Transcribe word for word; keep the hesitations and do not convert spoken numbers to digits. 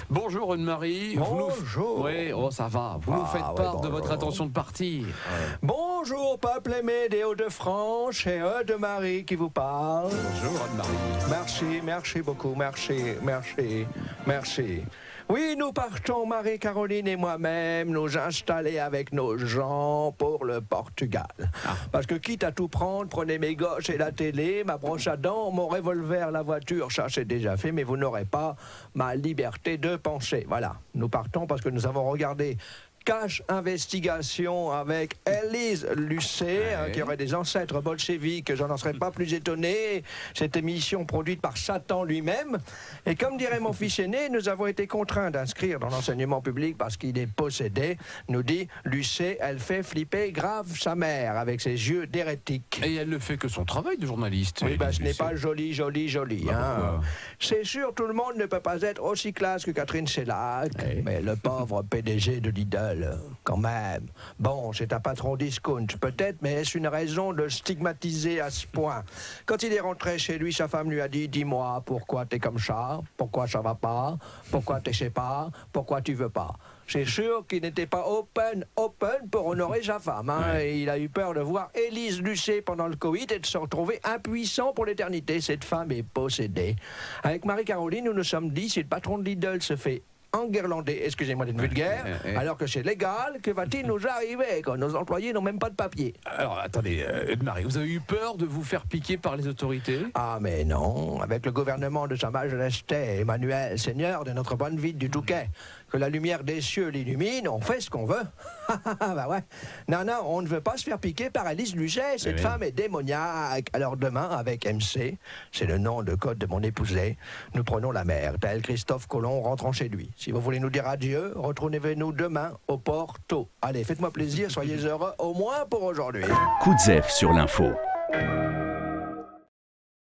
Bonjour Anne-Marie. Bonjour. Oui, oh ça va. Vous ah, nous faites ouais, part bon, de votre bon. intention de partir. Ouais. Bonjour, peuple aimé des Hauts-de-France, et eux de Marie qui vous parle. Bonjour Anne-Marie. Merci, merci beaucoup, merci, merci, merci. Oui, nous partons, Marie-Caroline et moi-même, nous installer avec nos gens pour le Portugal. Ah. Parce que quitte à tout prendre, prenez mes gosses et la télé, ma brosse à dents, mon revolver, la voiture, ça c'est déjà fait, mais vous n'aurez pas ma liberté de penser. Voilà, nous partons parce que nous avons regardé Cache Investigation avec Élise Lucet, ouais. hein, qui aurait des ancêtres bolcheviques, je n'en serais pas plus étonné. Cette émission produite par Satan lui-même. Et comme dirait mon fils aîné, nous avons été contraints d'inscrire dans l'enseignement public parce qu'il est possédé. Nous dit Lucet, elle fait flipper grave sa mère avec ses yeux d'hérétique. Et elle ne fait que son travail de journaliste. Oui, ben, ce n'est pas joli, joli, joli. Bah, hein. C'est sûr, tout le monde ne peut pas être aussi classe que Catherine Shellac, ouais. mais le pauvre P D G de Lidl, quand même. Bon, c'est un patron discount, peut-être, mais est-ce une raison de stigmatiser à ce point? Quand il est rentré chez lui, sa femme lui a dit « Dis-moi, pourquoi t'es comme ça? Pourquoi ça va pas? Pourquoi t'es sais pas? Pourquoi tu veux pas ?» C'est sûr qu'il n'était pas open, open pour honorer sa femme. Hein. Ouais. Il a eu peur de voir Élise Lucet pendant le Covid et de se retrouver impuissant pour l'éternité. Cette femme est possédée. Avec Marie-Caroline, nous nous sommes dit, si le patron de Lidl se fait enguirlander, excusez-moi d'être vulgaire, ouais, ouais. alors que c'est légal, que va-t-il nous arriver quand nos employés n'ont même pas de papier? Alors, attendez, euh, Marie, vous avez eu peur de vous faire piquer par les autorités? Ah, mais non. Avec le gouvernement de Sa Majesté Emmanuel, Seigneur de notre bonne ville du Touquet, que la lumière des cieux l'illumine, on fait ce qu'on veut. Bah ouais. Non, non, on ne veut pas se faire piquer par Élise Lucet. Cette oui. femme est démoniaque. Alors demain, avec M C, c'est le nom de code de mon épousée, nous prenons la mer, tel Christophe Colomb rentrant chez lui. Si vous voulez nous dire adieu, retrouvez-nous demain au Porto. Allez, faites-moi plaisir, soyez heureux, au moins pour aujourd'hui. Coup de zef sur l'info.